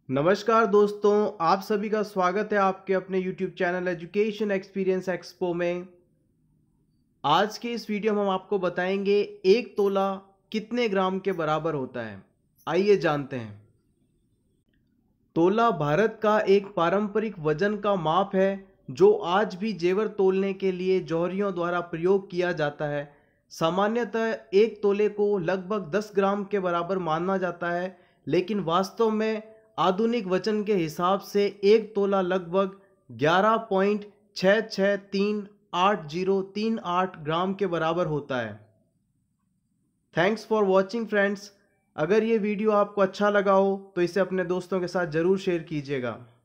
नमस्कार दोस्तों, आप सभी का स्वागत है आपके अपने YouTube channel education experience expo में। आज के इस वीडियो में हम आपको बताएंगे एक तोला कितने ग्राम के बराबर होता है। आइए जानते हैं। तोला भारत का एक पारंपरिक वजन का माप है जो आज भी जेवर तोलने के लिए जौहरियों द्वारा प्रयोग किया जाता है। सामान्यतः एक तोले को लगभग 10 ग्राम के बराबर माना जाता है, लेकिन वास्तव में आधुनिक वजन के हिसाब से एक तोला लगभग 11.6638 ग्राम के बराबर होता है। Thanks for watching friends. अगर ये वीडियो आपको अच्छा लगा हो तो इसे अपने दोस्तों के साथ ज़रूर शेयर कीजिएगा।